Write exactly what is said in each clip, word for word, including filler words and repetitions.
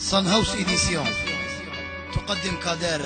صن هاوس إديسيون تقدم كادر.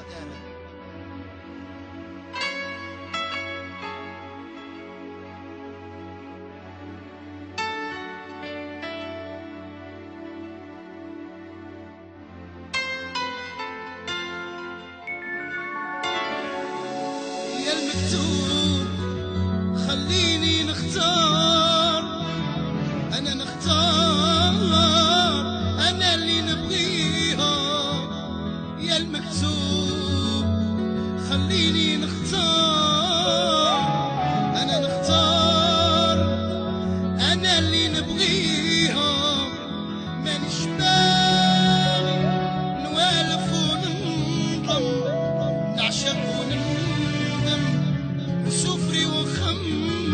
يا المكتوب خليني نختار، أنا نختار أنا اللي نبغيها. يا المكتوب خليني نختار، أنا نختار أنا اللي نبغيها. مانيش باغي نوالف وننظم، نعشق ونندم وسفري وخم.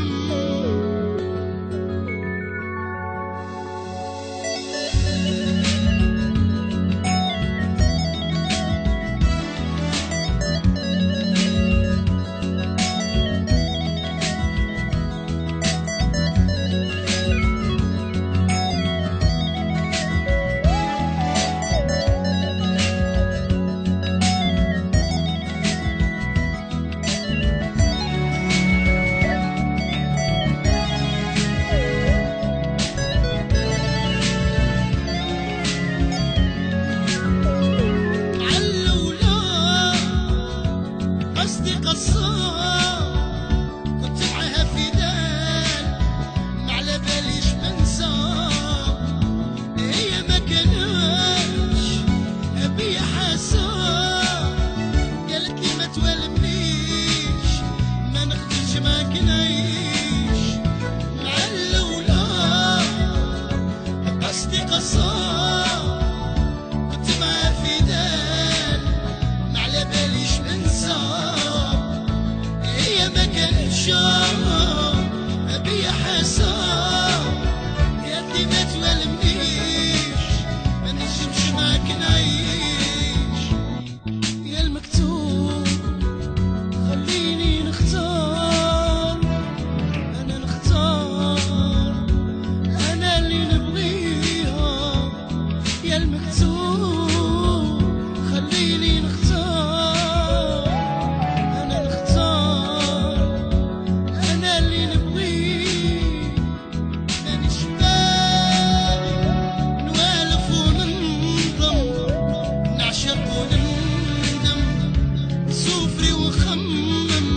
أبي حساب يدي ما تولمنيش، ما نجمش معاك نعيش. يا المكتوب خليني نختار، أنا نختار أنا اللي نبغيها. يا المكتوب خليني نختار، أنا نختار أنا اللي نبغيه. مانيش باغي نوالف وننظم، نعشق ونندم سوفري وخمم.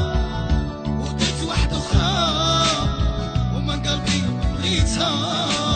ودرت واحدة أخرى ومن قلبي بغيتها.